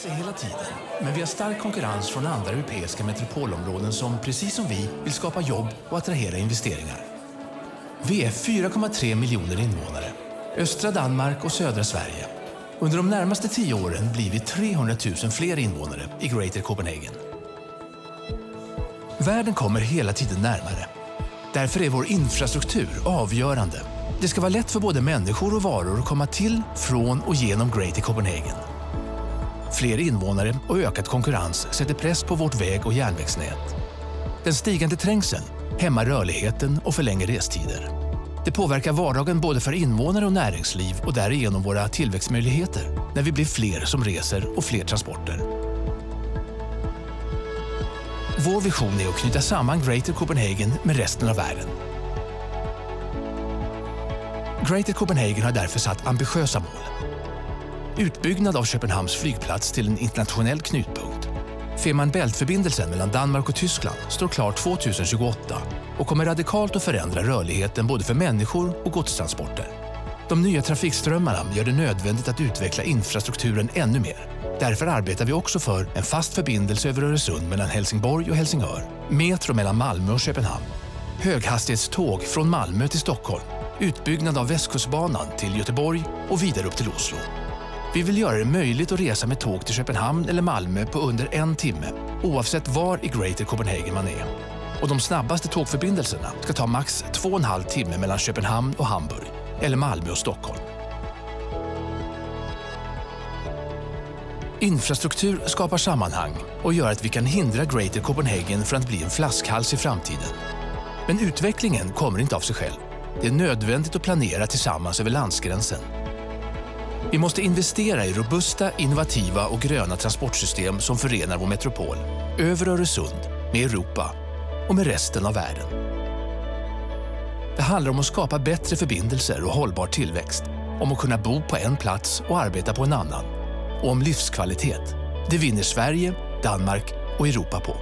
växer hela tiden, men vi har stark konkurrens från andra europeiska metropolområden som, precis som vi, vill skapa jobb och attrahera investeringar. Vi är 4,3 miljoner invånare. Östra Danmark och södra Sverige. Under de närmaste 10 åren blir vi 300 000 fler invånare i Greater Copenhagen. Världen kommer hela tiden närmare. Därför är vår infrastruktur avgörande. Det ska vara lätt för både människor och varor att komma till, från och genom Greater Copenhagen. Fler invånare och ökad konkurrens sätter press på vårt väg- och järnvägsnät. Den stigande trängseln hämmar rörligheten och förlänger restider. Det påverkar vardagen både för invånare och näringsliv och därigenom våra tillväxtmöjligheter när vi blir fler som reser och fler transporter. Vår vision är att knyta samman Greater Copenhagen med resten av världen. Greater Copenhagen har därför satt ambitiösa mål. Utbyggnad av Köpenhamns flygplats till en internationell knutpunkt. Fehmarn Bält-förbindelsen mellan Danmark och Tyskland står klar 2028 och kommer radikalt att förändra rörligheten både för människor och godstransporter. De nya trafikströmmarna gör det nödvändigt att utveckla infrastrukturen ännu mer. Därför arbetar vi också för en fast förbindelse över Öresund mellan Helsingborg och Helsingör, metro mellan Malmö och Köpenhamn, höghastighetståg från Malmö till Stockholm, utbyggnad av Västkustbanan till Göteborg och vidare upp till Oslo. Vi vill göra det möjligt att resa med tåg till Köpenhamn eller Malmö på under 1 timme, oavsett var i Greater Copenhagen man är. Och de snabbaste tågförbindelserna ska ta max 2,5 timme mellan Köpenhamn och Hamburg, eller Malmö och Stockholm. Infrastruktur skapar sammanhang och gör att vi kan hindra Greater Copenhagen från att bli en flaskhals i framtiden. Men utvecklingen kommer inte av sig själv. Det är nödvändigt att planera tillsammans över landsgränsen. Vi måste investera i robusta, innovativa och gröna transportsystem som förenar vår metropol, över Öresund, med Europa och med resten av världen. Det handlar om att skapa bättre förbindelser och hållbar tillväxt, om att kunna bo på en plats och arbeta på en annan, och om livskvalitet. Det vinner Sverige, Danmark och Europa på.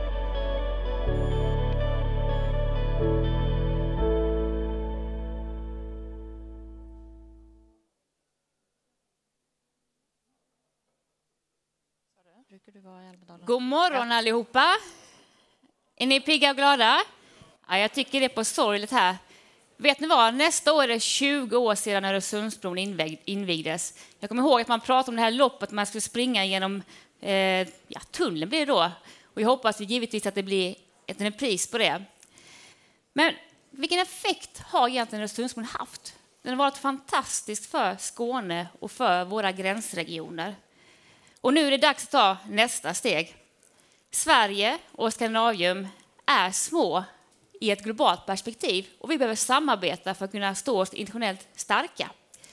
God morgon allihopa. Är ni pigga och glada? Ja, jag tycker det är på sorgligt här. Vet ni vad? Nästa år är det 20 år sedan Öresundsbron invigdes. Jag kommer ihåg att man pratade om det här loppet man skulle springa genom tunneln blir det då. Och jag hoppas givetvis att det blir en repris på det. Men vilken effekt har egentligen Öresundsbron haft? Den har varit fantastisk för Skåne och för våra gränsregioner. Och nu är det dags att ta nästa steg. Sverige och Skandinavien är små i ett globalt perspektiv och vi behöver samarbeta för att kunna stå oss internationellt starka.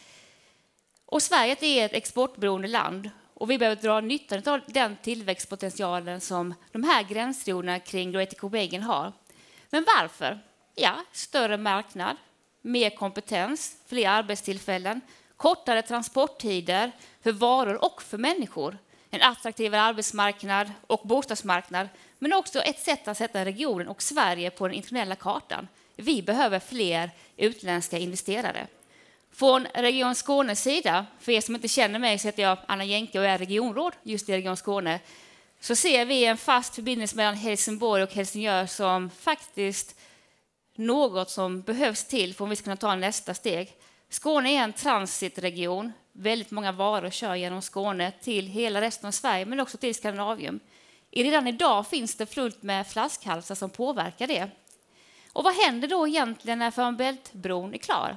Och Sverige är ett exportberoende land och vi behöver dra nytta av den tillväxtpotentialen som de här gränsregionerna kring Greater Copenhagen har. Men varför? Ja, större marknad, mer kompetens, fler arbetstillfällen, kortare transporttider för varor och för människor, en attraktivare arbetsmarknad och bostadsmarknad, men också ett sätt att sätta regionen och Sverige på den internationella kartan. Vi behöver fler utländska investerare. Från Region Skånes sida, för er som inte känner mig så heter jag Anna Jänke och är regionråd just i Region Skåne, så ser vi en fast förbindelse mellan Helsingborg och Helsingör som faktiskt något som behövs till för att vi ska kunna ta nästa steg. Skåne är en transitregion. Väldigt många varor kör genom Skåne till hela resten av Sverige men också till Skandinavien. Redan idag finns det fullt med flaskhalsar som påverkar det. Och vad händer då egentligen när Fehmarn Bält-bron är klar?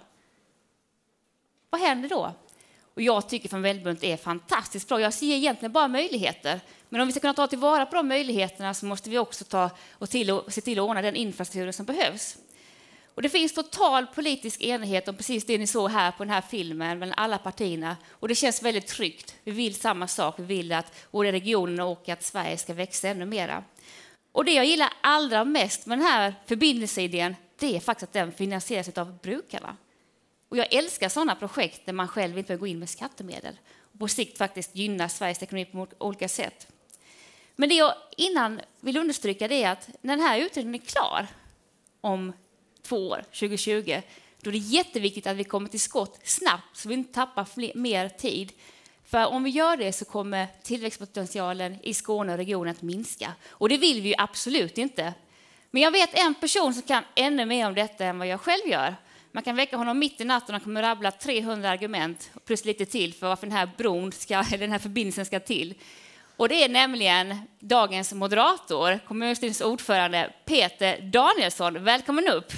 Vad händer då? Och jag tycker Fehmarn Bält-bron är fantastiskt bra. Jag ser egentligen bara möjligheter. Men om vi ska kunna ta tillvara på de möjligheterna så måste vi också se till att ordna den infrastruktur som behövs. Och det finns total politisk enighet om precis det ni såg här på den här filmen mellan alla partierna. Och det känns väldigt tryggt. Vi vill samma sak. Vi vill att våra regioner och att Sverige ska växa ännu mera. Och det jag gillar allra mest med den här förbindelseidén, det är faktiskt att den finansieras av brukarna. Och jag älskar sådana projekt där man själv inte behöver gå in med skattemedel. Och på sikt faktiskt gynna Sveriges ekonomi på olika sätt. Men det jag innan vill understryka det är att när den här utredningen är klar om 2 år, 2020, då är det jätteviktigt att vi kommer till skott snabbt så vi inte tappar mer tid. För om vi gör det så kommer tillväxtpotentialen i Skåne och regionen att minska. Och det vill vi ju absolut inte. Men jag vet en person som kan ännu mer om detta än vad jag själv gör. Man kan väcka honom mitt i natten och han kommer rabbla 300 argument plus lite till för varför den här förbindelsen ska till. Och det är nämligen dagens moderator, kommunstyrelsens ordförande Peter Danielsson. Välkommen upp!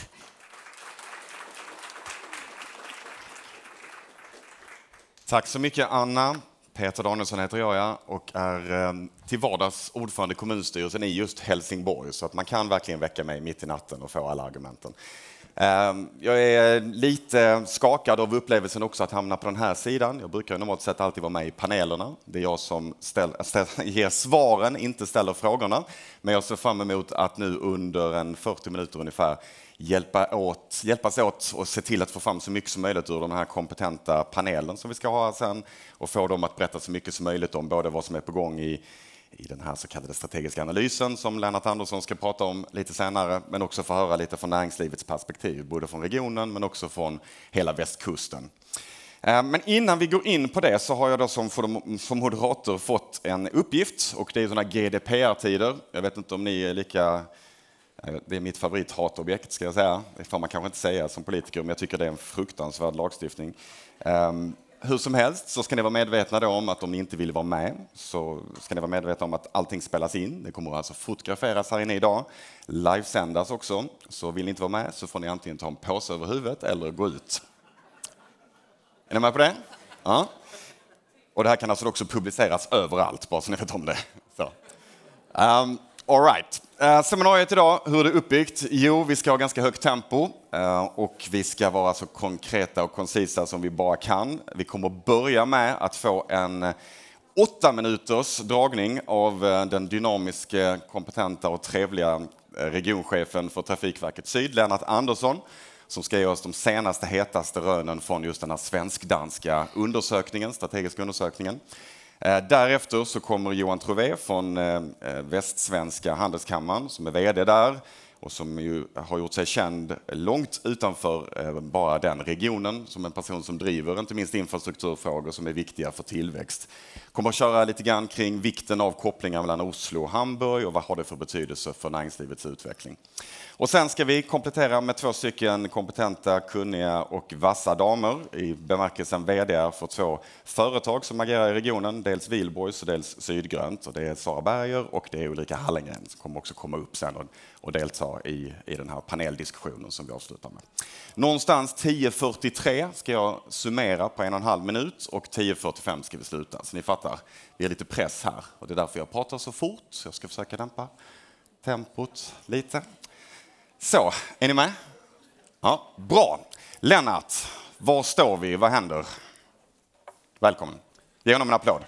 Tack så mycket Anna. Peter Danielsson heter jag och är till vardags ordförande i kommunstyrelsen i just Helsingborg. Så att man kan verkligen väcka mig mitt i natten och få alla argumenten. Jag är lite skakad av upplevelsen också att hamna på den här sidan. Jag brukar normalt sett alltid vara med i panelerna. Det är jag som ger svaren, inte ställer frågorna. Men jag ser fram emot att nu under 40 minuter ungefär hjälpas åt och se till att få fram så mycket som möjligt ur den här kompetenta panelen som vi ska ha sen och få dem att berätta så mycket som möjligt om både vad som är på gång i den här så kallade strategiska analysen som Lennart Andersson ska prata om lite senare, men också få höra lite från näringslivets perspektiv, både från regionen men också från hela västkusten. Men innan vi går in på det så har jag då som moderator fått en uppgift och det är sådana GDPR-tider. Jag vet inte om ni är lika... Det är mitt favorithatobjekt ska jag säga. Det får man kanske inte säga som politiker, men jag tycker det är en fruktansvärd lagstiftning. Hur som helst så ska ni vara medvetna då om att om ni inte vill vara med så ska ni vara medvetna om att allting spelas in. Det kommer alltså fotograferas här inne idag. Livesändas också. Så vill ni inte vara med så får ni antingen ta en påse över huvudet eller gå ut. Är ni med på det? Ja. Och det här kan alltså också publiceras överallt, bara så ni vet om det. Så. All right. Seminariet idag, hur är det uppbyggt? Jo, vi ska ha ganska högt tempo och vi ska vara så konkreta och koncisa som vi bara kan. Vi kommer börja med att få en 8 minuters dragning av den dynamiska, kompetenta och trevliga regionchefen för Trafikverket Syd, Lennart Andersson, som ska ge oss de senaste hetaste rönen från just den här svensk-danska undersökningen, strategiska undersökningen. Därefter så kommer Johan Trouvé från Västsvenska handelskammaren som är vd där och som ju har gjort sig känd långt utanför bara den regionen som en person som driver inte minst infrastrukturfrågor som är viktiga för tillväxt. Kommer att köra lite grann kring vikten av kopplingar mellan Oslo och Hamburg och vad har det för betydelse för näringslivets utveckling. Och sen ska vi komplettera med 2 stycken kompetenta, kunniga och vassa damer i bemärkelsen vd för 2 företag som agerar i regionen, dels Wihlborgs och dels Sydgrönt. Och det är Sara Berger och det är Ulrika Hallengren som kommer också komma upp sen och delta i den här paneldiskussionen som vi avslutar med. Någonstans 10:43 ska jag summera på 1,5 minut och 10:45 ska vi sluta. Så ni fattar, vi är lite press här och det är därför jag pratar så fort. Så jag ska försöka dämpa tempot lite. Så, är ni med? Ja, bra. Lennart, var står vi? Vad händer? Välkommen. Ge honom en applåd.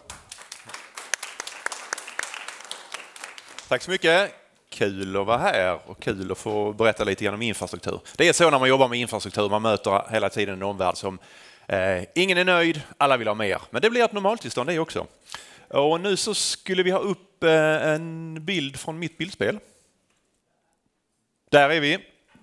Tack så mycket. Kul att vara här och kul att få berätta lite grann om infrastruktur. Det är så när man jobbar med infrastruktur, man möter hela tiden en omvärld som ingen är nöjd, alla vill ha mer. Men det blir ett normaltillstånd det också. Och nu så skulle vi ha upp en bild från mitt bildspel. Där är vi.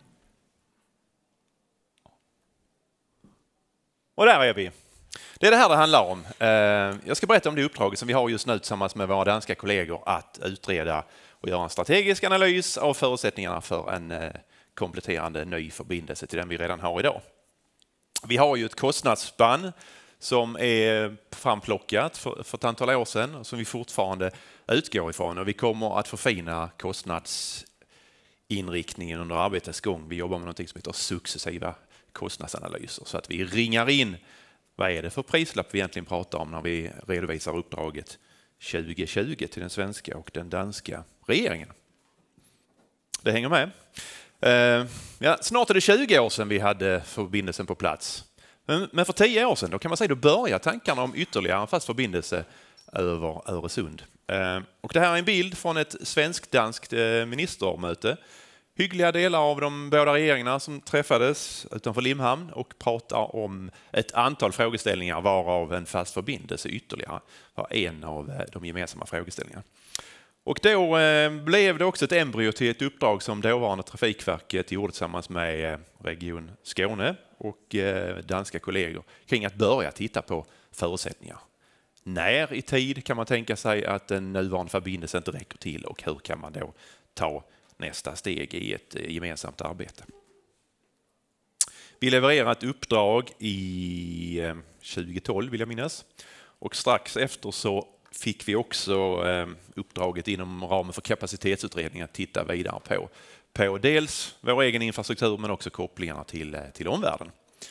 Och där är vi. Det är det här det handlar om. Jag ska berätta om det uppdraget som vi har just nu tillsammans med våra danska kollegor att utreda och göra en strategisk analys av förutsättningarna för en kompletterande ny förbindelse till den vi redan har idag. Vi har ju ett kostnadsspann som är framplockat för ett antal år sedan och som vi fortfarande utgår ifrån och vi kommer att förfina kostnadsinriktningen under arbetets gång. Vi jobbar med något som heter successiva kostnadsanalyser så att vi ringar in vad är det för prislapp vi egentligen pratar om när vi redovisar uppdraget 2020 till den svenska och den danska regeringen. Det hänger med. Snart är det 20 år sedan vi hade förbindelsen på plats. Men för 10 år sedan då kan man säga då börjar tankarna om ytterligare en fast förbindelse över Öresund. Och det här är en bild från ett svensk-danskt ministermöte. Hyggliga delar av de båda regeringarna som träffades utanför Limhamn och pratar om ett antal frågeställningar varav en fast förbindelse ytterligare var en av de gemensamma frågeställningarna. Och då blev det också ett embryo till ett uppdrag som dåvarande Trafikverket gjorde tillsammans med Region Skåne och danska kollegor kring att börja titta på förutsättningar. När i tid kan man tänka sig att den nuvarande förbindelsen inte räcker till och hur kan man då ta nästa steg i ett gemensamt arbete? Vi levererar ett uppdrag i 2012 vill jag minnas och strax efter så fick vi också uppdraget inom ramen för kapacitetsutredningen att titta vidare på dels vår egen infrastruktur men också kopplingarna till omvärlden.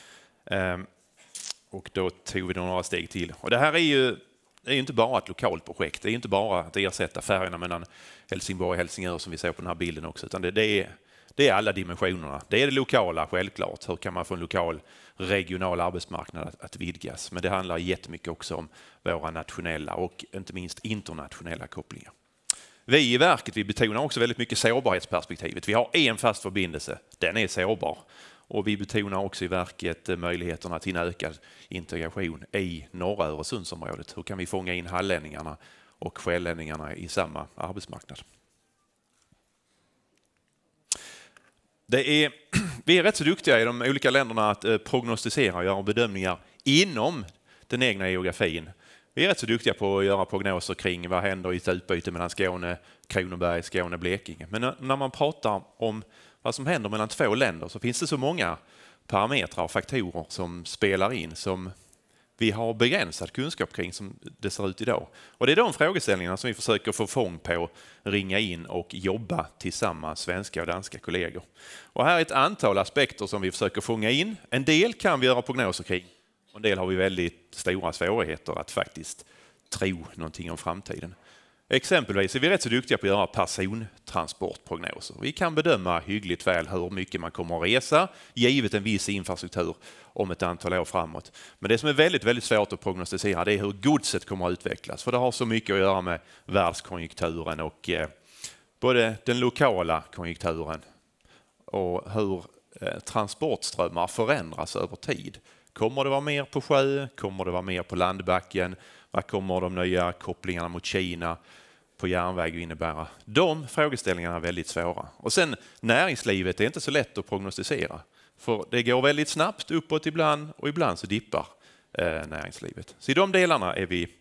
Och då tog vi några steg till. Och det här är ju inte bara ett lokalt projekt. Det är inte bara att ersätta färgerna mellan Helsingborg och Helsingör som vi ser på den här bilden också. Utan det är alla dimensionerna. Det är det lokala självklart. Hur kan man få en lokal regional arbetsmarknad att vidgas? Men det handlar jättemycket också om våra nationella och inte minst internationella kopplingar. Vi i verket vi betonar också väldigt mycket sårbarhetsperspektivet. Vi har en fast förbindelse. Den är sårbar. Och vi betonar också i verket möjligheterna till en ökad integration i norra Öresundsområdet. Hur kan vi fånga in hallänningarna och själlänningarna i samma arbetsmarknad? Vi är rätt så duktiga i de olika länderna att prognostisera och göra bedömningar inom den egna geografin. Vi är rätt så duktiga på att göra prognoser kring vad händer i ett utbyte mellan Skåne, Kronoberg, Skåne, Blekinge. Men när man pratar om vad som händer mellan två länder så finns det så många parametrar och faktorer som spelar in som vi har begränsad kunskap kring som det ser ut idag. Och det är de frågeställningarna som vi försöker få fång på, ringa in och jobba tillsammans svenska och danska kollegor. Och här är ett antal aspekter som vi försöker fånga in. En del kan vi göra prognoser kring och en del har vi väldigt stora svårigheter att faktiskt tro någonting om framtiden. Exempelvis är vi rätt så duktiga på att göra persontransportprognoser. Vi kan bedöma hyggligt väl hur mycket man kommer att resa givet en viss infrastruktur om ett antal år framåt. Men det som är väldigt, väldigt svårt att prognostisera det är hur godset kommer att utvecklas. För det har så mycket att göra med världskonjunkturen och både den lokala konjunkturen och hur transportströmmar förändras över tid. Kommer det vara mer på sjö? Kommer det vara mer på landbacken? Vad kommer de nya kopplingarna mot Kina på järnväg att innebära? De frågeställningarna är väldigt svåra. Och sen näringslivet är inte så lätt att prognostisera. För det går väldigt snabbt uppåt ibland och ibland så dippar näringslivet. Så i de delarna är vi,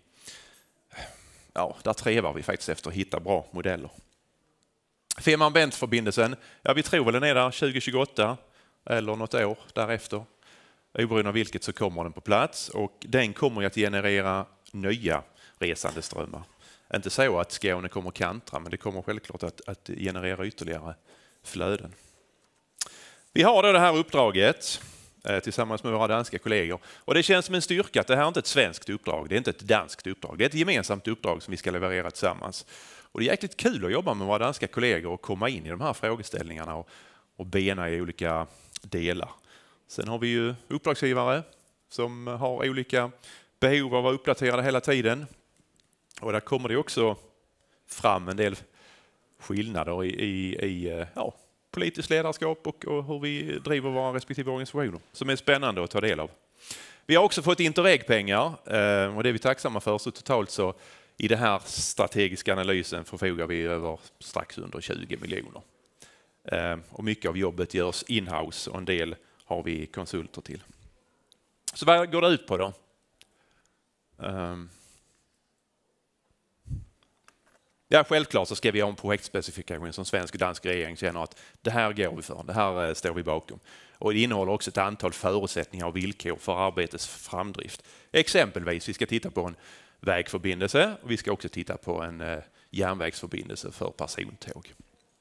där trevar vi faktiskt efter att hitta bra modeller. Fehmarn Bält-förbindelsen, vi tror väl den är där 2028 eller något år därefter. Oberoende av vilket så kommer den på plats och den kommer att generera nya resandeströmmar. Inte så att Skåne kommer kantra men det kommer självklart att generera ytterligare flöden. Vi har då det här uppdraget tillsammans med våra danska kollegor och det känns som en styrka att det här är inte ett svenskt uppdrag, det är inte ett danskt uppdrag, det är ett gemensamt uppdrag som vi ska leverera tillsammans. Och det är jäkligt kul att jobba med våra danska kollegor och komma in i de här frågeställningarna och bena i olika delar. Sen har vi ju uppdragsgivare som har olika behov av att vara uppdaterade hela tiden. Och där kommer det också fram en del skillnader i politiskt ledarskap och hur vi driver våra respektive organisationer som är spännande att ta del av. Vi har också fått Interreg-pengar och det är vi tacksamma för. Så totalt så i den här strategiska analysen förfogar vi över strax under 20 miljoner. Och mycket av jobbet görs in-house och en del har vi konsulter till. Så vad går det ut på då? Självklart så ska vi ha en projektspecifikation som svensk och dansk regering känner att det här går vi för, det här står vi bakom. Och det innehåller också ett antal förutsättningar och villkor för arbetets framdrift. Exempelvis, vi ska titta på en vägförbindelse och vi ska också titta på en järnvägsförbindelse för persontåg.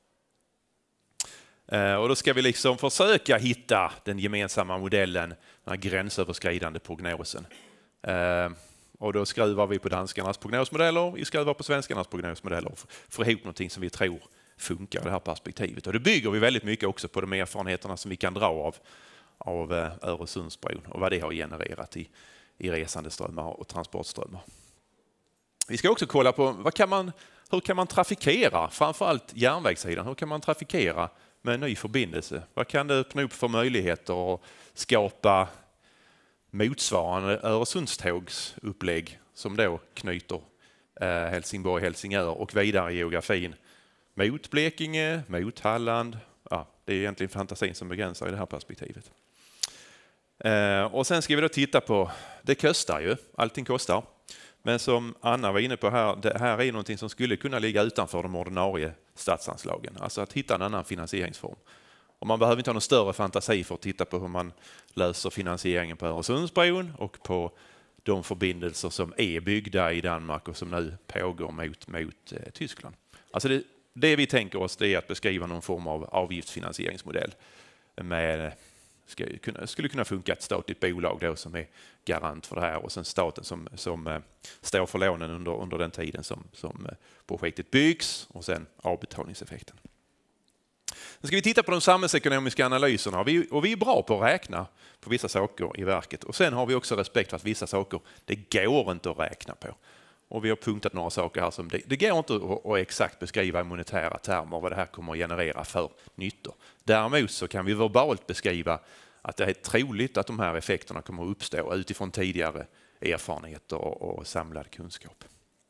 Och då ska vi liksom försöka hitta den gemensamma modellen, den här gränsöverskridande prognosen. Och då skruvar vi på danskarnas prognosmodeller, vi skruvar på svenskarnas prognosmodeller och får ihop någonting som vi tror funkar i det här perspektivet. Och det bygger vi väldigt mycket också på de erfarenheterna som vi kan dra av Öresundsbron och vad det har genererat i resandeströmmar och transportströmmar. Vi ska också kolla på hur kan man trafikera, framförallt järnvägssidan, hur kan man trafikera med en ny förbindelse? Vad kan det öppna upp för möjligheter att skapa motsvarande Öresundstågsupplägg som då knyter Helsingborg-Helsingör och vidare i geografin mot Blekinge, mot Halland. Ja, det är egentligen fantasin som begränsar i det här perspektivet. Och sen ska vi då titta på, det kostar ju, allting kostar. Men som Anna var inne på här, det här är någonting som skulle kunna ligga utanför de ordinarie statsanslagen. Alltså att hitta en annan finansieringsform. Och man behöver inte ha någon större fantasi för att titta på hur man löser finansieringen på Öresundsbron och på de förbindelser som är byggda i Danmark och som nu pågår mot Tyskland. Alltså det vi tänker oss, det är att beskriva någon form av avgiftsfinansieringsmodell med skulle kunna funka ett statligt bolag då som är garant för det här och sen staten som står för lånen under den tiden som projektet byggs och sen avbetalningseffekten. Nu ska vi titta på de samhällsekonomiska analyserna och vi är bra på att räkna på vissa saker i verket och sen har vi också respekt för att vissa saker det går inte att räkna på. Och vi har punktat några saker här som det går inte att exakt beskriva i monetära termer vad det här kommer att generera för nyttor. Däremot så kan vi verbalt beskriva att det är troligt att de här effekterna kommer att uppstå utifrån tidigare erfarenheter och samlad kunskap.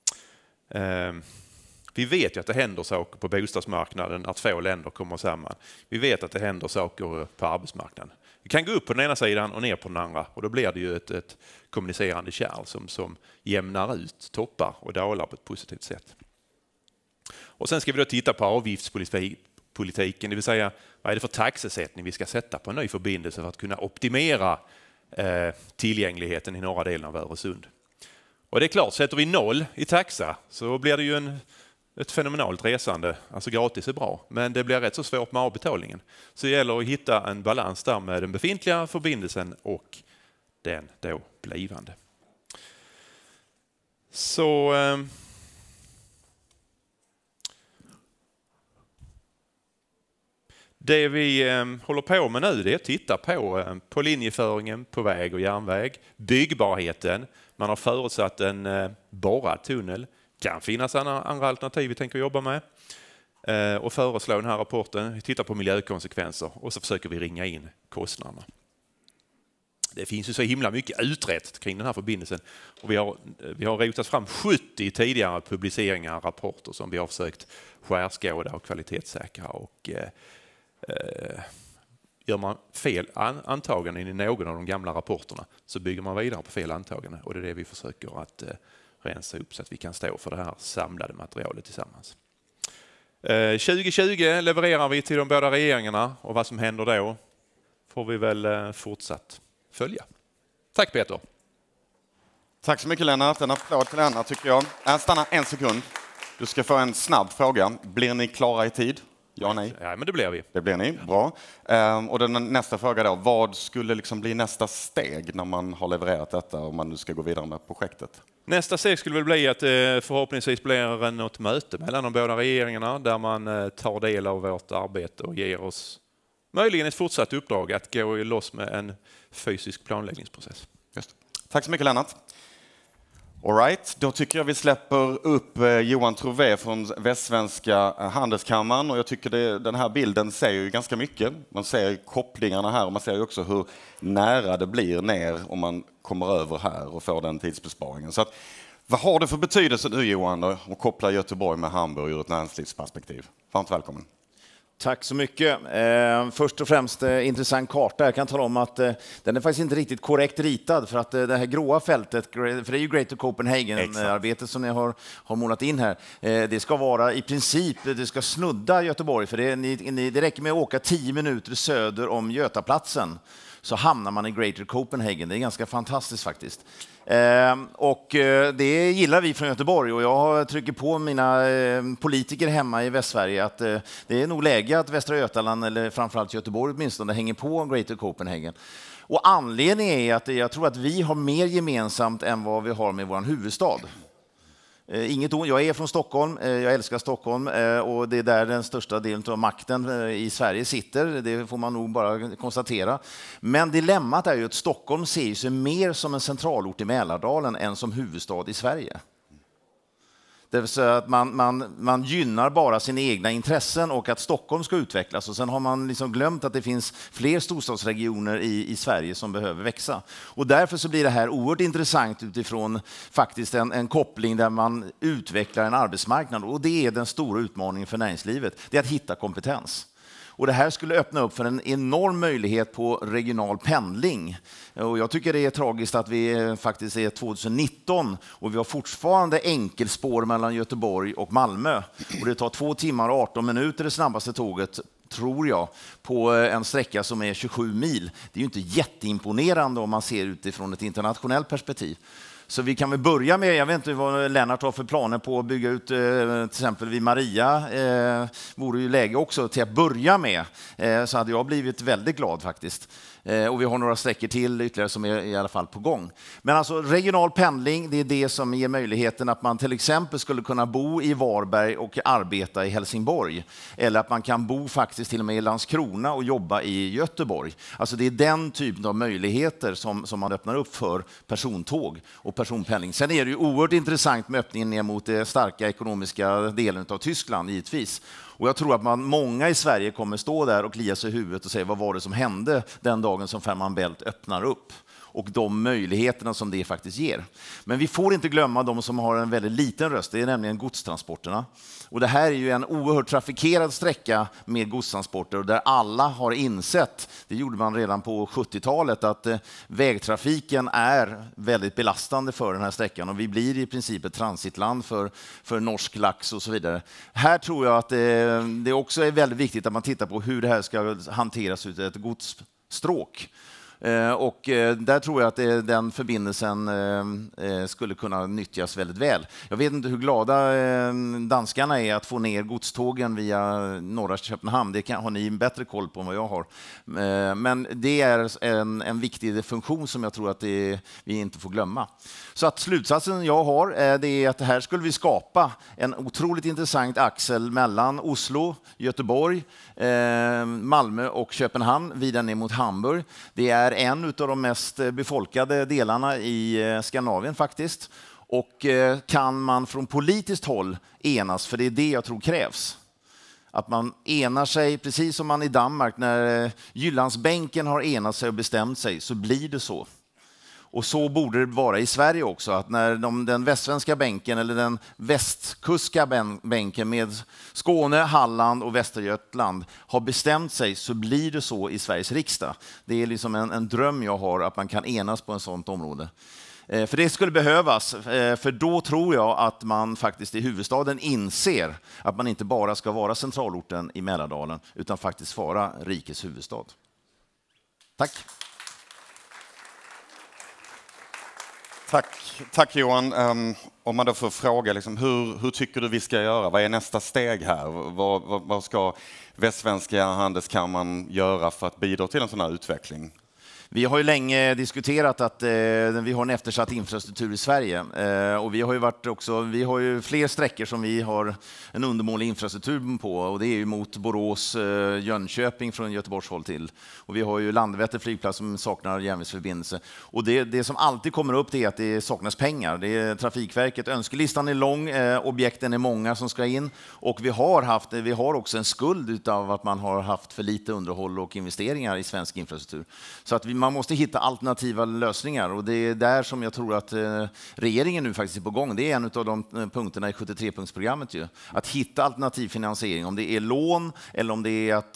Vi vet ju att det händer saker på bostadsmarknaden när två länder kommer samman. Vi vet att det händer saker på arbetsmarknaden. Vi kan gå upp på den ena sidan och ner på den andra och då blir det ju ett kommunicerande kärl som jämnar ut toppar och dalar på ett positivt sätt. Och sen ska vi då titta på avgiftspolitiken, det vill säga vad är det för taxesättning vi ska sätta på en ny förbindelse för att kunna optimera tillgängligheten i norra delen av Öresund. Och det är klart, sätter vi 0 i taxa så blir det ju ett fenomenalt resande, alltså gratis är bra, men det blir rätt så svårt med avbetalningen. Så det gäller att hitta en balans där med den befintliga förbindelsen och den då blivande. Så det vi håller på med nu det är att titta på linjeföringen på väg och järnväg, byggbarheten. Man har förutsatt en borrad tunnel. Kan finnas andra alternativ vi tänker jobba med. Och föreslå den här rapporten. Vi tittar på miljökonsekvenser och så försöker vi ringa in kostnaderna. Det finns ju så himla mycket utrett kring den här förbindelsen. Och vi har rotat fram 70 tidigare publiceringar och rapporter som vi har försökt skärskåda och kvalitetssäkra. Och gör man fel antaganden i någon av de gamla rapporterna så bygger man vidare på fel antaganden. Och det är det vi försöker att rensa upp så att vi kan stå för det här samlade materialet tillsammans. 2020 levererar vi till de båda regeringarna och vad som händer då får vi väl fortsatt följa. Tack Peter. Tack så mycket Lennart. En applåd till Lennart tycker jag. Stanna en sekund. Du ska få en snabb fråga. Blir ni klara i tid? Ja, nej? Ja, men det blir vi. Det blir ni, bra. Och den nästa fråga då. Vad skulle liksom bli nästa steg när man har levererat detta och man nu ska gå vidare med projektet? Nästa steg skulle väl bli att det förhoppningsvis blir något möte mellan de båda regeringarna där man tar del av vårt arbete och ger oss möjligen ett fortsatt uppdrag att gå loss med en fysisk planläggningsprocess. Just. Tack så mycket Lennart. All right, då tycker jag vi släpper upp Johan Trouvé från Västsvenska handelskammaren och jag tycker den här bilden säger ju ganska mycket. Man ser kopplingarna här och man ser ju också hur nära det blir ner om man kommer över här och får den tidsbesparingen. Så att, vad har det för betydelse nu Johan att koppla Göteborg med Hamburg ur ett näringslivsperspektiv? Varmt välkommen. Tack så mycket. Först och främst intressant karta. Jag kan tala om att den är faktiskt inte riktigt korrekt ritad för att det här gråa fältet, för det är ju Greater Copenhagen-arbetet som ni har målat in här. Det ska vara i princip, det ska snudda Göteborg för det räcker med att åka 10 minuter söder om Götaplatsen så hamnar man i Greater Copenhagen. Det är ganska fantastiskt faktiskt. Och det gillar vi från Göteborg och jag trycker på mina politiker hemma i Västsverige att det är nog läge att Västra Götaland eller framförallt Göteborg åtminstone hänger på Greater Copenhagen. Och anledningen är att jag tror att vi har mer gemensamt än vad vi har med vår huvudstad. Jag är från Stockholm, jag älskar Stockholm och det är där den största delen av makten i Sverige sitter, det får man nog bara konstatera. Men dilemmat är ju att Stockholm ser sig mer som en centralort i Mälardalen än som huvudstad i Sverige. Det vill säga att man gynnar bara sina egna intressen och att Stockholm ska utvecklas och sen har man liksom glömt att det finns fler storstadsregioner i Sverige som behöver växa. Och därför så blir det här oerhört intressant utifrån faktiskt en koppling där man utvecklar en arbetsmarknad och det är den stora utmaningen för näringslivet, det är att hitta kompetens. Och det här skulle öppna upp för en enorm möjlighet på regional pendling. Och jag tycker det är tragiskt att vi faktiskt är 2019 och vi har fortfarande enkelspår mellan Göteborg och Malmö. Och det tar 2 timmar och 18 minuter det snabbaste tåget, tror jag, på en sträcka som är 27 mil. Det är ju inte jätteimponerande om man ser utifrån ett internationellt perspektiv. Så vi kan väl börja med, jag vet inte vad Lennart har för planer på att bygga ut till exempel vid Maria. Vore ju läge också till att börja med. Så hade jag blivit väldigt glad faktiskt. Och vi har några sträckor till ytterligare som är i alla fall på gång. Men alltså regional pendling, det är det som ger möjligheten att man till exempel skulle kunna bo i Varberg och arbeta i Helsingborg. Eller att man kan bo faktiskt till och med i Landskrona och jobba i Göteborg. Alltså det är den typen av möjligheter som man öppnar upp för persontåg och personpendling. Sen är det ju oerhört intressant med öppningen ner mot det starka ekonomiska delen av Tyskland givetvis. Och jag tror att många i Sverige kommer stå där och klia sig i huvudet och säga vad var det som hände den dagen som Fehmarn Bält öppnar upp och de möjligheterna som det faktiskt ger. Men vi får inte glömma de som har en väldigt liten röst, det är nämligen godstransporterna. Och det här är ju en oerhört trafikerad sträcka med godstransporter och där alla har insett, det gjorde man redan på 70-talet, att vägtrafiken är väldigt belastande för den här sträckan och vi blir i princip ett transitland för norsk lax och så vidare. Här tror jag att det också är väldigt viktigt att man tittar på hur det här ska hanteras ut ett godsstråk. Och där tror jag att den förbindelsen skulle kunna nyttjas väldigt väl. Jag vet inte hur glada danskarna är att få ner godstågen via norra Köpenhamn. Det har ni bättre koll på än vad jag har. Men det är en viktig funktion som jag tror att vi inte får glömma. Så att slutsatsen jag har det är att här skulle vi skapa en otroligt intressant axel mellan Oslo, Göteborg, Malmö och Köpenhamn vidare ner mot Hamburg. Det är en av de mest befolkade delarna i Skandinavien faktiskt. Och kan man från politiskt håll enas, för det är det jag tror krävs. Att man enar sig, precis som man i Danmark, när Jyllandsbänken har enat sig och bestämt sig, så blir det så. Och så borde det vara i Sverige också, att när den västsvenska bänken eller den västkuska bänken med Skåne, Halland och Västergötland har bestämt sig, så blir det så i Sveriges riksdag. Det är liksom en dröm jag har, att man kan enas på ett sådant område. För det skulle behövas, för då tror jag att man faktiskt i huvudstaden inser att man inte bara ska vara centralorten i Mälardalen, utan faktiskt vara rikets huvudstad. Tack. Tack Johan. Om man då får fråga, liksom, hur tycker du vi ska göra? Vad är nästa steg här? Vad ska Västsvenska handelskammaren göra för att bidra till en sån här utveckling? Vi har ju länge diskuterat att vi har en eftersatt infrastruktur i Sverige. Och vi har ju fler sträckor som vi har en undermålig infrastruktur på. Och det är ju mot Borås, Jönköping från Göteborgs håll till. Och vi har ju Landvetter flygplats som saknar järnvägsförbindelse. Och det som alltid kommer upp är att det saknas pengar. Det är Trafikverket, önskelistan är lång, objekten är många som ska in. Och vi har också en skuld av att man har haft för lite underhåll och investeringar i svensk infrastruktur. Så att man måste hitta alternativa lösningar och det är där som jag tror att regeringen nu faktiskt är på gång. Det är en av de punkterna i 73-punktsprogrammet ju. Att hitta alternativ finansiering, om det är lån eller om det är att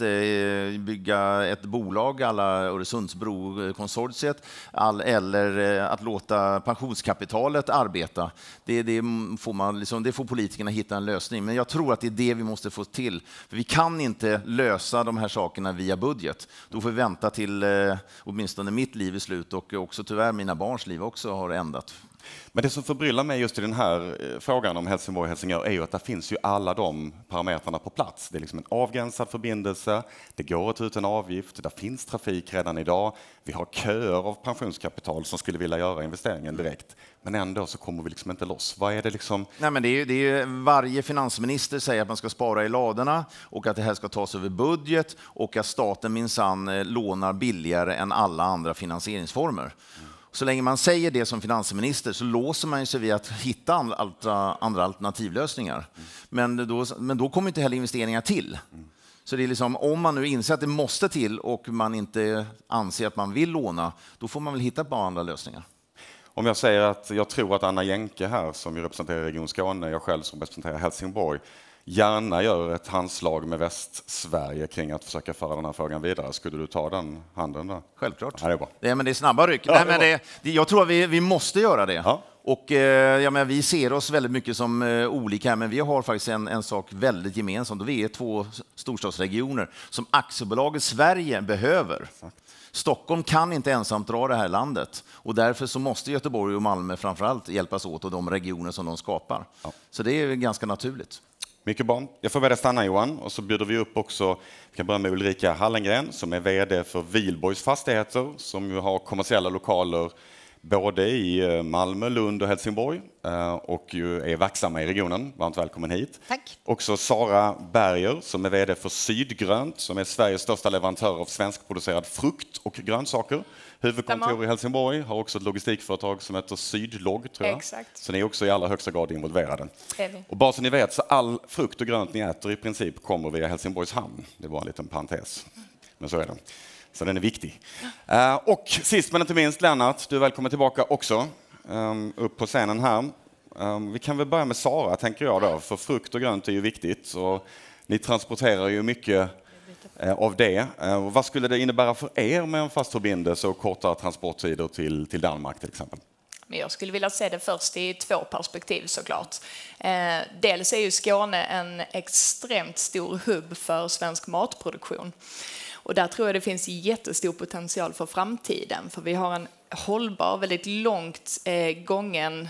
bygga ett bolag, alla Öresundsbro-konsortiet, eller att låta pensionskapitalet arbeta. Det får politikerna hitta en lösning. Men jag tror att det är det vi måste få till. För vi kan inte lösa de här sakerna via budget. Då får vi vänta till åtminstone mitt liv är slut och också tyvärr mina barns liv också har ändrat. Men det som förbryllar mig just i den här frågan om Helsingborg och Helsingör är ju att det finns ju alla de parametrarna på plats. Det är liksom en avgränsad förbindelse, det går att ta ut en avgift, det finns trafik redan idag, vi har köer av pensionskapital som skulle vilja göra investeringen direkt. Men ändå så kommer vi liksom inte loss. Vad är det liksom? Nej, men det är ju varje finansminister säger att man ska spara i ladorna och att det här ska tas över budget och att staten minsann lånar billigare än alla andra finansieringsformer. Så länge man säger det som finansminister så låser man sig vid att hitta andra alternativlösningar. Men då kommer inte heller investeringar till. Så det är liksom, om man nu inser att det måste till och man inte anser att man vill låna, då får man väl hitta på andra lösningar. Om jag säger att jag tror att Anna Jenke här, som ju representerar Region Skåne, jag själv som representerar Helsingborg, gärna gör ett handslag med Västsverige kring att försöka föra den här frågan vidare. Skulle du ta den handen då? Självklart. Ja, det är bra. Men det är snabba ryck. Ja, Jag tror att vi måste göra det. Ja. Och vi ser oss väldigt mycket som olika, men vi har faktiskt en sak väldigt gemensamt. Och vi är 2 storstadsregioner som aktiebolaget Sverige behöver. Exakt. Stockholm kan inte ensamt dra det här landet och därför så måste Göteborg och Malmö framförallt hjälpas åt och de regioner som de skapar. Ja. Så det är ganska naturligt. Mycket bra. Jag får börja stanna, Johan, och så bjuder vi upp också, vi kan börja med Ulrika Hallengren som är vd för Wihlborgs Fastigheter som ju har kommersiella lokaler både i Malmö, Lund och Helsingborg och ju är verksamma i regionen. Varmt välkommen hit. Tack. Också Sara Berger som är vd för Sydgrönt som är Sveriges största leverantör av svenskproducerad frukt och grönsaker. Huvudkontor i Helsingborg, har också ett logistikföretag som heter Sydlog, tror jag. Exakt. Så ni är också i allra högsta grad involverade. Och bara så ni vet, så all frukt och grönt ni äter i princip kommer via Helsingborgs hamn. Det var en liten parentes, men så är det. Så den är viktig. Och sist men inte minst, Lennart, du är välkommen tillbaka också. Upp på scenen här. Vi kan väl börja med Sara, tänker jag då, för frukt och grönt är ju viktigt. Och ni transporterar ju mycket av det. Och vad skulle det innebära för er med en fast förbindelse och kortare transporttider till Danmark till exempel? Men jag skulle vilja se det först i 2 perspektiv såklart. Dels är ju Skåne en extremt stor hubb för svensk matproduktion. Och där tror jag det finns jättestor potential för framtiden. För vi har en hållbar, väldigt långt gången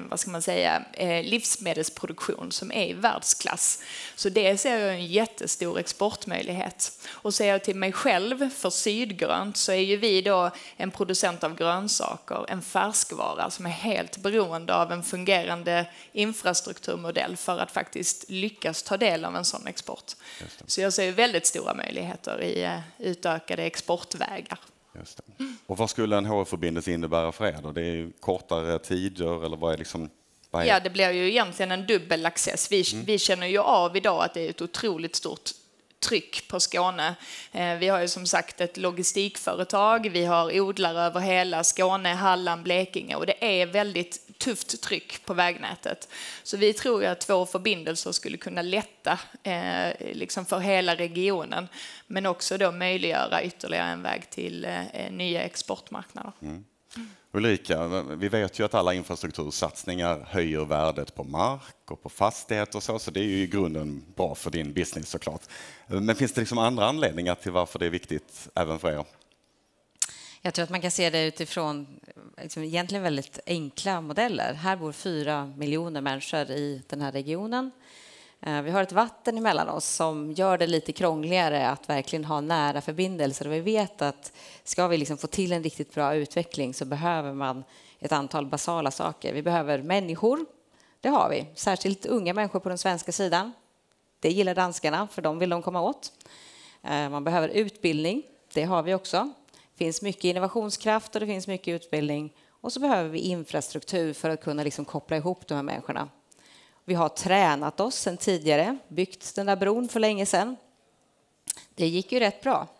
livsmedelsproduktion som är i världsklass. Så det ser jag en jättestor exportmöjlighet. Och ser jag till mig själv för Sydgrönt så är ju vi då en producent av grönsaker, en färskvara som är helt beroende av en fungerande infrastrukturmodell för att faktiskt lyckas ta del av en sån export. Så jag ser ju väldigt stora möjligheter i utökade exportvägar. Just det. Och vad skulle en HF-förbindelse innebära för er då? Det är kortare tider eller vad är liksom... Ja, det blir ju egentligen en dubbel access. Vi känner ju av idag att det är ett otroligt stort tryck på Skåne. Vi har ju som sagt ett logistikföretag, vi har odlare över hela Skåne, Halland, Blekinge och det är väldigt tufft tryck på vägnätet. Så vi tror ju att 2 förbindelser skulle kunna lätta liksom för hela regionen men också då möjliggöra ytterligare en väg till nya exportmarknader. Ulrika, vi vet ju att alla infrastruktursatsningar höjer värdet på mark och på fastigheter och så det är ju i grunden bra för din business såklart. Men finns det liksom andra anledningar till varför det är viktigt även för er? Jag tror att man kan se det utifrån liksom egentligen väldigt enkla modeller. Här bor 4 miljoner människor i den här regionen. Vi har ett vatten emellan oss som gör det lite krångligare att verkligen ha nära förbindelser. Och vi vet att ska vi liksom få till en riktigt bra utveckling så behöver man ett antal basala saker. Vi behöver människor, det har vi. Särskilt unga människor på den svenska sidan. Det gillar danskarna, för de vill de komma åt. Man behöver utbildning, det har vi också. Det finns mycket innovationskraft och det finns mycket utbildning. Och så behöver vi infrastruktur för att kunna liksom koppla ihop de här människorna. Vi har tränat oss sedan tidigare, byggt den där bron för länge sedan. Det gick ju rätt bra.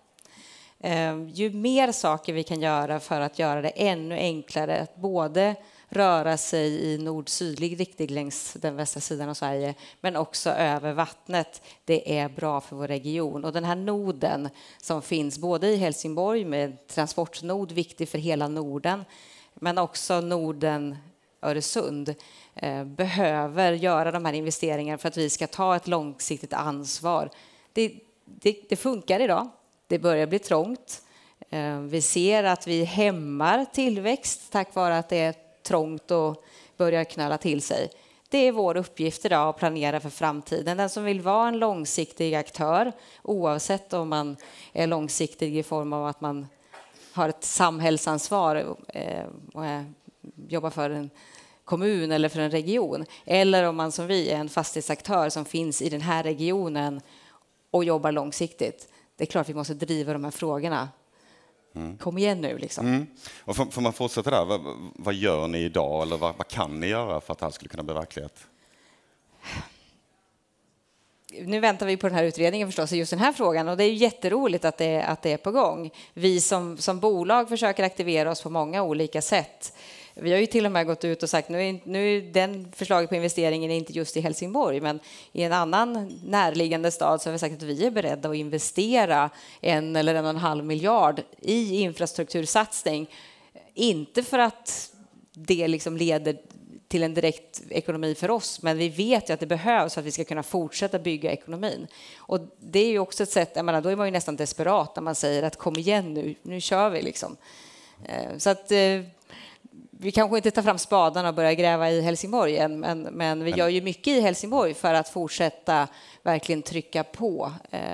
Ju mer saker vi kan göra för att göra det ännu enklare att både röra sig i nord-sydlig riktning längs den västra sidan av Sverige men också över vattnet, det är bra för vår region. Och den här noden som finns både i Helsingborg med transportnod, viktig för hela Norden, men också Norden Öresund behöver göra de här investeringarna för att vi ska ta ett långsiktigt ansvar. Det funkar idag. Det börjar bli trångt. Vi ser att vi hämmar tillväxt tack vare att det är trångt och börjar knöla till sig. Det är vår uppgift idag att planera för framtiden. Den som vill vara en långsiktig aktör, oavsett om man är långsiktig i form av att man har ett samhällsansvar och jobbar för en kommun eller för en region, eller om man som vi är en fastighetsaktör som finns i den här regionen och jobbar långsiktigt. Det är klart vi måste driva de här frågorna. Kom igen nu liksom. Och får man fortsätta där, vad gör ni idag eller vad kan ni göra för att det här skulle kunna bli verklighet? Nu väntar vi på den här utredningen förstås i just den här frågan och det är jätteroligt att det är på gång. Vi som bolag försöker aktivera oss på många olika sätt. Vi har ju till och med gått ut och sagt nu är den förslaget på investeringen inte just i Helsingborg, men i en annan närliggande stad så har vi sagt att vi är beredda att investera 1 eller 1,5 miljard i infrastruktursatsning. Inte för att det liksom leder till en direkt ekonomi för oss, men vi vet ju att det behövs för att vi ska kunna fortsätta bygga ekonomin. Och det är ju också ett sätt, jag menar, då är man ju nästan desperat när man säger att kom igen nu kör vi liksom. Så att vi kanske inte tar fram spadarna och börjar gräva i Helsingborg än, men vi gör ju mycket i Helsingborg för att fortsätta verkligen trycka på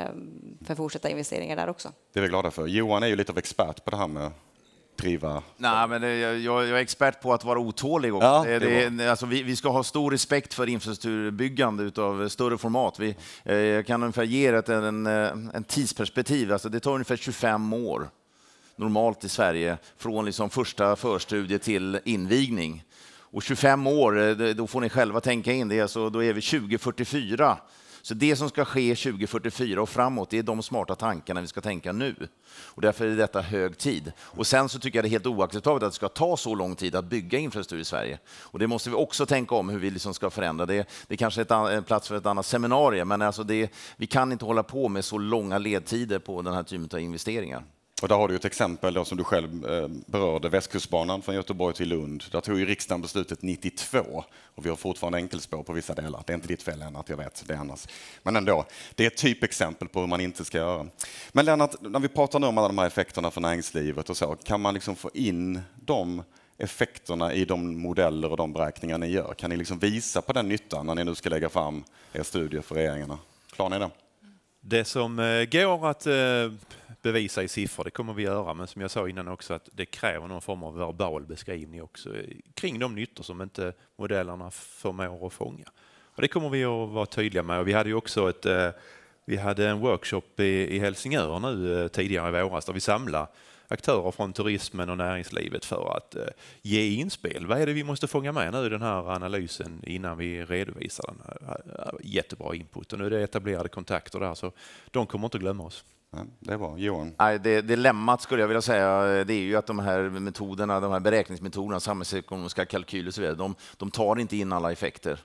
för fortsatta investeringar där också. Det är vi glada för. Johan är ju lite av expert på det här med driva. Nej, men jag är expert på att vara otålig. Och alltså vi ska ha stor respekt för infrastrukturbyggande av större format. Jag kan ungefär ge er en tidsperspektiv. Alltså det tar ungefär 25 år normalt i Sverige från liksom första förstudie till invigning. Och 25 år, då får ni själva tänka in det. Alltså, då är vi 2044. Så det som ska ske 2044 och framåt, det är de smarta tankarna vi ska tänka nu. Och därför är detta hög tid. Och sen så tycker jag det är helt oacceptabelt att det ska ta så lång tid att bygga infrastruktur i Sverige. Och det måste vi också tänka om hur vi liksom ska förändra. Det är kanske en plats för ett annat seminarium, men alltså vi kan inte hålla på med så långa ledtider på den här typen av investeringar. Och där har du ett exempel då, som du själv berörde, Västkustbanan från Göteborg till Lund. Där tog ju riksdagen beslutet 92 och vi har fortfarande enkelspår på vissa delar. Det är inte ditt fel än att jag vet det annars. Men ändå, det är ett typexempel på hur man inte ska göra. Men Lennart, när vi pratar nu om alla de här effekterna för näringslivet och så, kan man liksom få in de effekterna i de modeller och de beräkningar ni gör? Kan ni liksom visa på den nyttan när ni nu ska lägga fram er studie för regeringarna? Klarar ni det? Det som går att bevisa i siffror, det kommer vi göra, men som jag sa innan också att det kräver någon form av verbal beskrivning också kring de nyttor som inte modellerna förmår att fånga. Och det kommer vi att vara tydliga med. Och vi hade ju också vi hade en workshop i Helsingör nu tidigare i våras där vi samlade aktörer från turismen och näringslivet för att ge inspel. Vad är det vi måste fånga med nu i den här analysen innan vi redovisar den? Jättebra input och nu är det etablerade kontakter där så de kommer inte att glömma oss. Det var Johan. Nej, dilemmat skulle jag vilja säga, det är ju att de här metoderna, de här beräkningsmetoderna, samhällsekonomiska kalkyler och så vidare, de tar inte in alla effekter.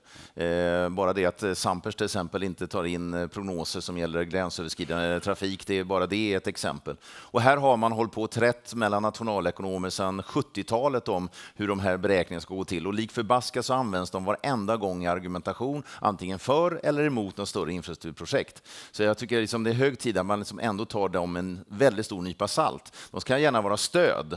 Bara det att Sampers till exempel inte tar in prognoser som gäller gränsöverskridande trafik, det är bara det ett exempel. Och här har man hållit på trätt mellan nationalekonomer sedan 70-talet om hur de här beräkningarna ska gå till. Och lik förbaska så används de varenda gång i argumentation, antingen för eller emot något större infrastrukturprojekt. Så jag tycker liksom det är hög tid att man liksom ändå tar dem en väldigt stor nypa salt. De ska gärna vara stöd,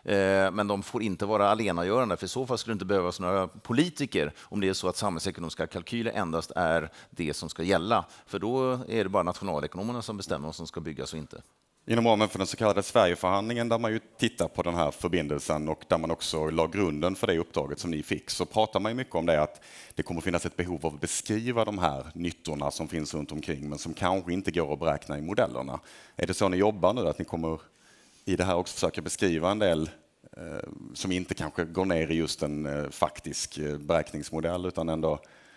men de får inte vara alenagörande, för i så fall skulle det inte behövas några politiker om det är så att samhällsekonomiska kalkyler endast är det som ska gälla. För då är det bara nationalekonomerna som bestämmer vad som ska byggas och inte. Inom ramen för den så kallade Sverigeförhandlingen där man ju tittar på den här förbindelsen och där man också la grunden för det uppdraget som ni fick, så pratar man ju mycket om det att det kommer finnas ett behov av att beskriva de här nyttorna som finns runt omkring men som kanske inte går att beräkna i modellerna. Är det så ni jobbar nu, att ni kommer i det här också försöka beskriva en del som inte kanske går ner i just en faktisk beräkningsmodell utan ändå?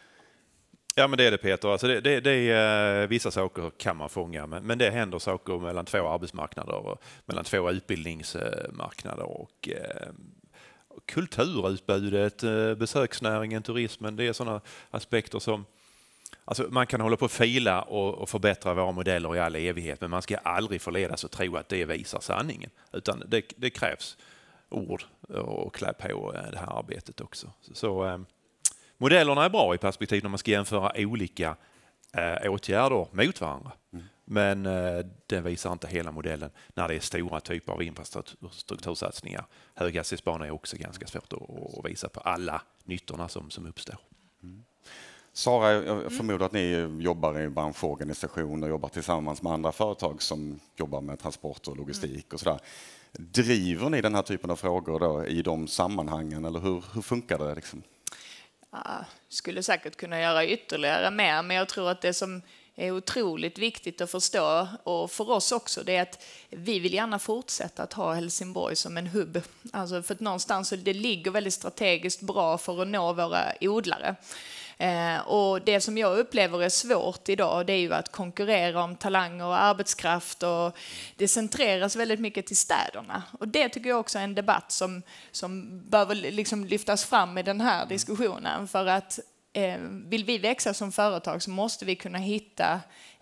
Ja, men det är det Peter. Alltså det är, vissa saker kan man fånga, men det händer saker mellan två arbetsmarknader och mellan två utbildningsmarknader och kulturutbudet, besöksnäringen, turismen. Det är sådana aspekter som alltså man kan hålla på att fila och förbättra våra modeller i all evighet, men man ska aldrig förledas att tro att det visar sanningen, utan det krävs ord och klä på det här arbetet också. Så modellerna är bra i perspektiv när man ska jämföra olika åtgärder mot varandra. Men den visar inte hela modellen när det är stora typer av infrastruktursatsningar. Höghastighetsbanor är också ganska svårt att visa på alla nyttorna som uppstår. Sara, jag förmodar att ni jobbar i branschorganisation och jobbar tillsammans med andra företag som jobbar med transport och logistik och sådär. Driver ni den här typen av frågor då i de sammanhangen eller hur funkar det liksom? Skulle säkert kunna göra ytterligare mer, men jag tror att det som är otroligt viktigt att förstå och för oss också, det är att vi vill gärna fortsätta att ha Helsingborg som en hubb. Alltså för att någonstans det ligger väldigt strategiskt bra för att nå våra odlare. Och det som jag upplever är svårt idag, det är ju att konkurrera om talanger och arbetskraft, och det centreras väldigt mycket till städerna. Och det tycker jag också är en debatt som behöver liksom lyftas fram i den här diskussionen, för att vill vi växa som företag så måste vi kunna hitta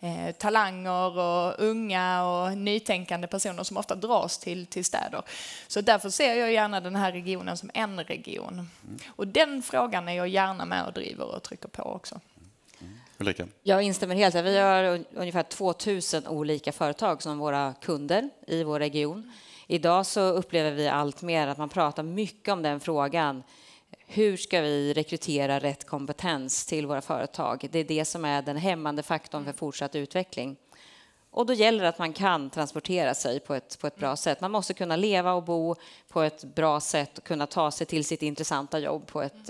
talanger och unga och nytänkande personer som ofta dras till städer. Så därför ser jag gärna den här regionen som en region. Och den frågan är jag gärna med och driver och trycker på också. Ulrika? Jag instämmer helt. Vi har ungefär 2000 olika företag som våra kunder i vår region. Idag så upplever vi allt mer att man pratar mycket om den frågan. Hur ska vi rekrytera rätt kompetens till våra företag? Det är det som är den hämmande faktorn för fortsatt utveckling. Och då gäller det att man kan transportera sig på ett bra sätt. Man måste kunna leva och bo på ett bra sätt och kunna ta sig till sitt intressanta jobb på ett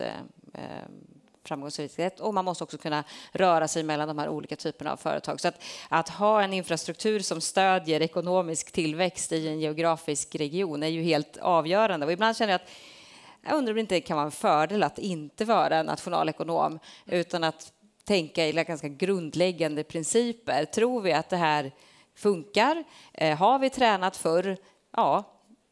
framgångsrikt sätt. Och man måste också kunna röra sig mellan de här olika typerna av företag. Så att ha en infrastruktur som stödjer ekonomisk tillväxt i en geografisk region är ju helt avgörande. Och ibland känner jag att jag undrar om det inte kan vara en fördel att inte vara nationalekonom utan att tänka i ganska grundläggande principer. Tror vi att det här funkar? Har vi tränat förr? Ja,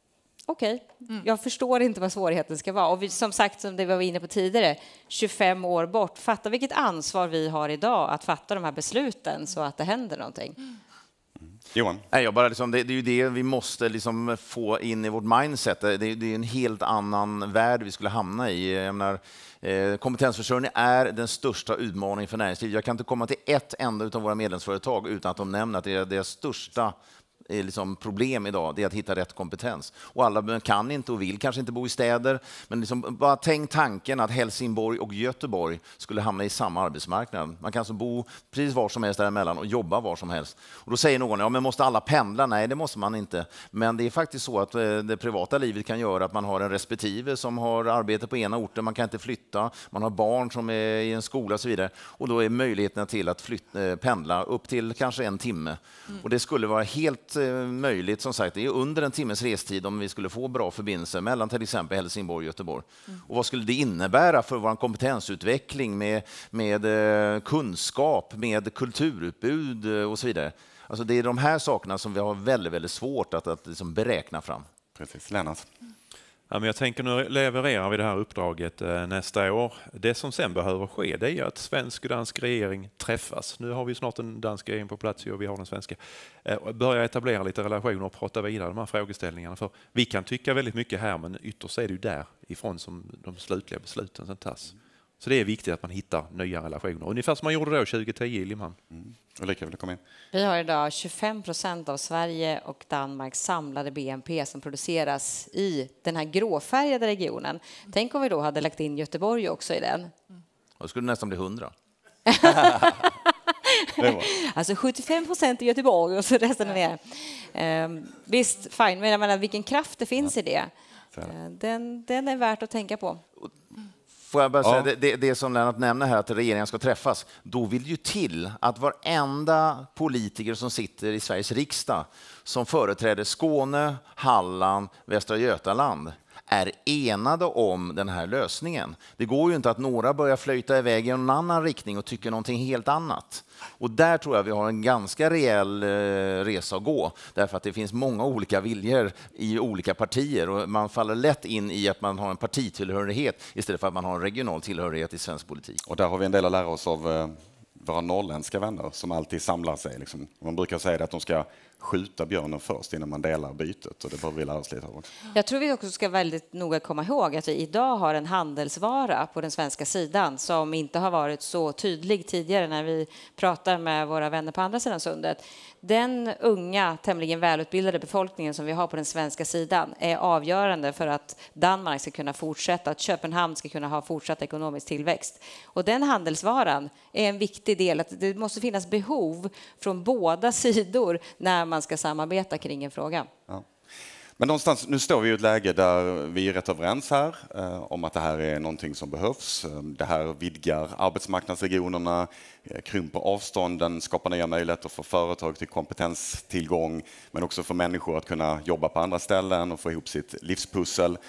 okej. Jag förstår inte vad svårigheten ska vara. Och vi, som sagt, som det vi var inne på tidigare, 25 år bort. Fatta vilket ansvar vi har idag att fatta de här besluten så att det händer någonting. Johan? Nej, jag bara liksom, det är ju det vi måste liksom få in i vårt mindset. Det är en helt annan värld vi skulle hamna i. Jag menar, kompetensförsörjning är den största utmaningen för näringslivet. Jag kan inte komma till ett enda av våra medlemsföretag utan att de nämner att det är deras största liksom problem idag, det är att hitta rätt kompetens. Och alla kan inte och vill kanske inte bo i städer, men liksom bara tänk tanken att Helsingborg och Göteborg skulle hamna i samma arbetsmarknad. Man kan alltså bo precis var som helst däremellan och jobba var som helst. Och då säger någon, ja men måste alla pendla? Nej, det måste man inte. Men det är faktiskt så att det privata livet kan göra att man har en respektive som har arbete på ena orten, man kan inte flytta, man har barn som är i en skola och så vidare. Och då är möjligheterna till att pendla upp till kanske 1 timme. Och det skulle vara helt möjligt, som sagt, det är under 1 timmes restid om vi skulle få bra förbindelser mellan till exempel Helsingborg och Göteborg. Och vad skulle det innebära för vår kompetensutveckling med kunskap, med kulturutbud och så vidare? Alltså det är de här sakerna som vi har väldigt, väldigt svårt att liksom beräkna fram. Precis, Lennart. Ja, men jag tänker nu levererar vi det här uppdraget nästa år. Det som sen behöver ske, det är att svensk och dansk regering träffas. Nu har vi snart en dansk regering på plats och vi har den svenska. Börja etablera lite relationer och prata vidare de här frågeställningarna. För vi kan tycka väldigt mycket här, men ytterst är det ju därifrån som de slutliga besluten sen tas. Så det är viktigt att man hittar nya relationer. Ungefär som man gjorde då 2010 i Limhamn. Ulrika, vill du komma in? Vi har idag 25% av Sverige och Danmarks samlade BNP som produceras i den här gråfärgade regionen. Tänk om vi då hade lagt in Göteborg också i den. Det skulle nästan bli 100. Alltså 75% i Göteborg och så resten är ner. Visst, fine, men jag menar, vilken kraft det finns i det. Den är värt att tänka på. Får jag bara säga, det som Lennart nämner här, att regeringen ska träffas, då vill ju till att varenda politiker som sitter i Sveriges riksdag som företräder Skåne, Halland, Västra Götaland är enade om den här lösningen. Det går ju inte att några börjar flöjta iväg i en annan riktning och tycker någonting helt annat. Och där tror jag vi har en ganska rejäl resa att gå, därför att det finns många olika viljor i olika partier och man faller lätt in i att man har en partitillhörighet istället för att man har en regional tillhörighet i svensk politik. Och där har vi en del att lära oss av våra norrländska vänner som alltid samlar sig. Liksom. Man brukar säga att de ska skjuta björnen först innan man delar bytet, och det behöver vi lära oss lite av också. Jag tror vi också ska väldigt noga komma ihåg att vi idag har en handelsvara på den svenska sidan som inte har varit så tydlig tidigare när vi pratar med våra vänner på andra sidan sundet. Den unga, tämligen välutbildade befolkningen som vi har på den svenska sidan är avgörande för att Danmark ska kunna fortsätta, att Köpenhamn ska kunna ha fortsatt ekonomisk tillväxt. Och den handelsvaran är en viktig del, att det måste finnas behov från båda sidor när man ska samarbeta kring en fråga. Ja. Men någonstans, nu står vi i ett läge där vi är rätt överens här om att det här är någonting som behövs. Det här vidgar arbetsmarknadsregionerna, krymper avstånden, skapar nya möjligheter för företag till kompetenstillgång, men också för människor att kunna jobba på andra ställen och få ihop sitt livspussel.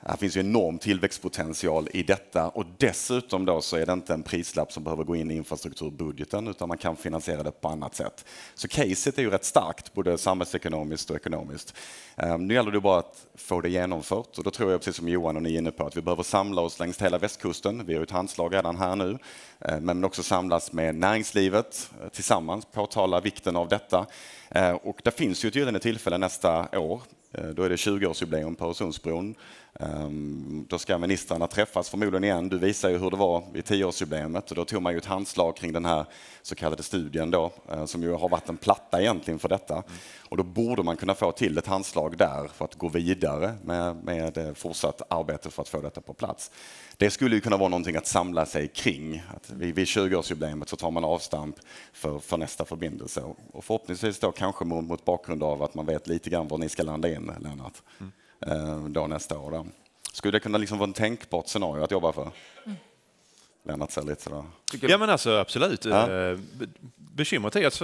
Här finns ju enorm tillväxtpotential i detta och dessutom då så är det inte en prislapp som behöver gå in i infrastrukturbudgeten utan man kan finansiera det på annat sätt. Så caset är ju rätt starkt, både samhällsekonomiskt och ekonomiskt. Nu gäller det bara att få det genomfört och då tror jag, precis som Johan och ni är inne på, att vi behöver samla oss längs hela västkusten. Vi har ju ett handslag redan här nu, men också samlas med näringslivet tillsammans, påtala vikten av detta. Och det finns ju ett gyllene tillfälle nästa år. Då är det 20-årsjubileum på Öresundsbron. Då ska ministrarna träffas förmodligen igen. Du visar ju hur det var vid 10-årsjubileumet och då tog man ju ett handslag kring den här så kallade studien då, som ju har varit en platta egentligen för detta. Och då borde man kunna få till ett handslag där för att gå vidare med fortsatt arbete för att få detta på plats. Det skulle ju kunna vara någonting att samla sig kring. Att vid 20-årsjubileumet så tar man avstamp för nästa förbindelse. Och förhoppningsvis då kanske mot bakgrund av att man vet lite grann var ni ska landa in, Lennart, då nästa år. Då. Skulle det kunna liksom vara en tänkbart scenario att jobba för? Lennart säger lite sådär. Ja, men alltså absolut. Ja. Bekymret är att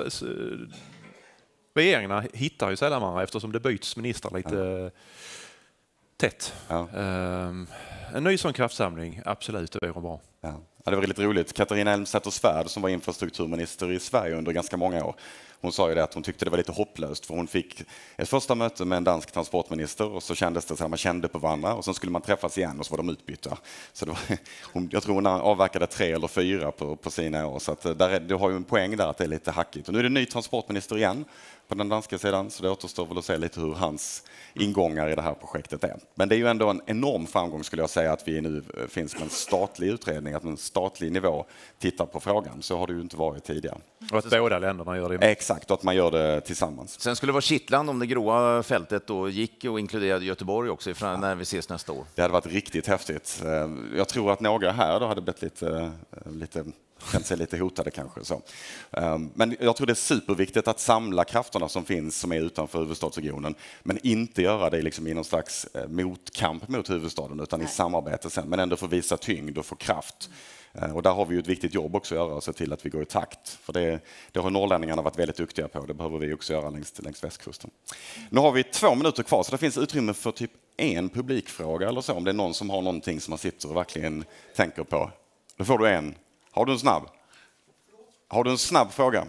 regeringarna hittar ju sällan varandra eftersom det byts ministrar lite tätt. Ja. En ny sån kraftsamling, absolut, det vore bra. Ja. Ja, det var lite roligt. Katarina Elmsäter-Svärd som var infrastrukturminister i Sverige under ganska många år. Hon sa ju det att hon tyckte det var lite hopplöst för hon fick ett första möte med en dansk transportminister och så kändes det så här, man kände på varandra och sen skulle man träffas igen och så var de utbytta. Så det var, jag tror hon avverkade 3 eller 4 på sina år så att du har ju en poäng där att det är lite hackigt. Och nu är det en ny transportminister igen på den danska sidan så det återstår väl att se lite hur hans ingångar i det här projektet är. Men det är ju ändå en enorm framgång skulle jag säga att vi nu finns med en statlig utredning, att en statlig nivå tittar på frågan. Så har det ju inte varit tidigare. Och att båda länderna gör det. Exakt, och att man gör det tillsammans. Sen skulle det vara kittland om det gråa fältet då gick och inkluderade Göteborg också när vi ses nästa år. Det hade varit riktigt häftigt. Jag tror att några här då hade blivit lite känt sig lite hotade kanske. Så. Men jag tror det är superviktigt att samla krafterna som finns som är utanför huvudstadsregionen men inte göra det liksom i någon slags motkamp mot huvudstaden utan i samarbete sen men ändå få visa tyngd och få kraft. Och där har vi ju ett viktigt jobb också att göra och se till att vi går i takt. För det har norrlänningarna varit väldigt duktiga på. Det behöver vi också göra längs västkusten. Nu har vi 2 minuter kvar så det finns utrymme för typ en publikfråga eller så. Om det är någon som har någonting som man sitter och verkligen tänker på. Då får du en. Har du en snabb? Har du en snabb fråga?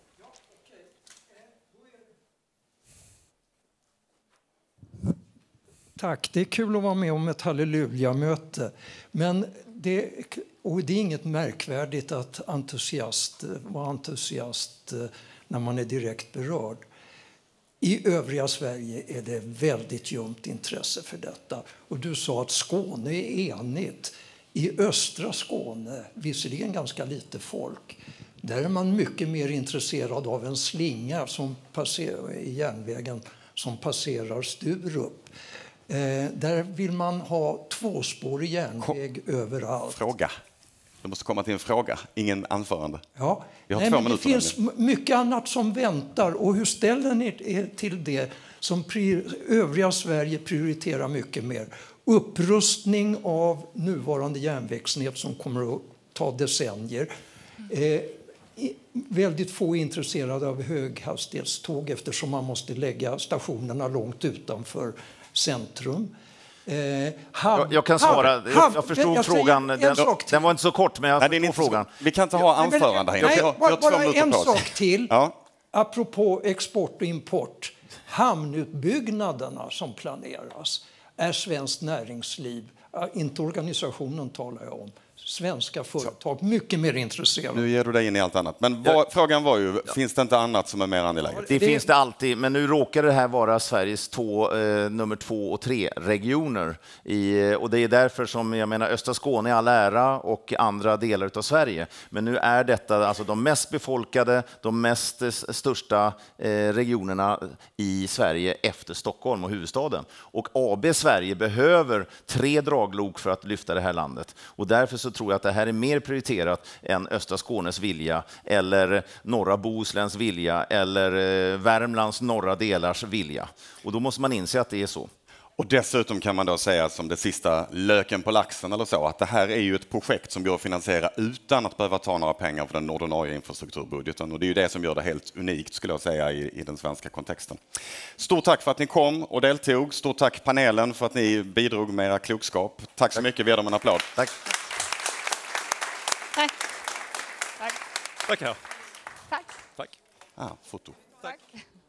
Tack, det är kul att vara med om ett halleluja-möte. Men det är inget märkvärdigt att vara entusiast när man är direkt berörd. I övriga Sverige är det väldigt ljumt intresse för detta. Och du sa att Skåne är enigt. I östra Skåne, visserligen ganska lite folk, där är man mycket mer intresserad av en slinga som i järnvägen som passerar Sturup. Där vill man ha 2-spårig järnväg överallt. Fråga. Du måste komma till en fråga, ingen anförande. Ja. Vi har 2 minuter. Det finns mycket annat som väntar. Och hur ställer ni er till det som övriga Sverige prioriterar mycket mer? Upprustning av nuvarande järnvägsnät som kommer att ta decennier. Väldigt få är intresserade av höghastighetståg eftersom man måste lägga stationerna långt utanför centrum. Jag kan svara. Jag förstod frågan. Den var inte så kort, men jag förstod frågan. Vi kan inte ha anförande här. Bara en sak till. Ja. Apropå export och import. Hamnutbyggnaderna som planeras är svenskt näringsliv, inte organisationen talar jag om, svenska företag mycket mer intresserade. Nu ger du dig in i allt annat. Men frågan var ju, finns det inte annat som är mer angeläget? Det finns det alltid, men nu råkar det här vara Sveriges nummer 2 och 3 regioner. Och det är därför som jag menar östra Skåne är all ära och andra delar av Sverige. Men nu är detta alltså de mest befolkade, de mest största regionerna i Sverige efter Stockholm och huvudstaden. Och AB Sverige behöver 3 draglok för att lyfta det här landet. Och därför så tror jag att det här är mer prioriterat än östra Skånes vilja eller norra Bohusläns vilja eller Värmlands norra delars vilja. Och då måste man inse att det är så. Och dessutom kan man då säga som det sista löken på laxen eller så, att det här är ju ett projekt som går att finansiera utan att behöva ta några pengar för den ordinarie infrastrukturbudgeten. Och det är ju det som gör det helt unikt, skulle jag säga, i den svenska kontexten. Stort tack för att ni kom och deltog. Stort tack panelen för att ni bidrog med era klokskap. Tack så mycket. Vi ger dem en applåd. Tack. Tack. Tack. Tack. Tack. Tack. Foto. Tack.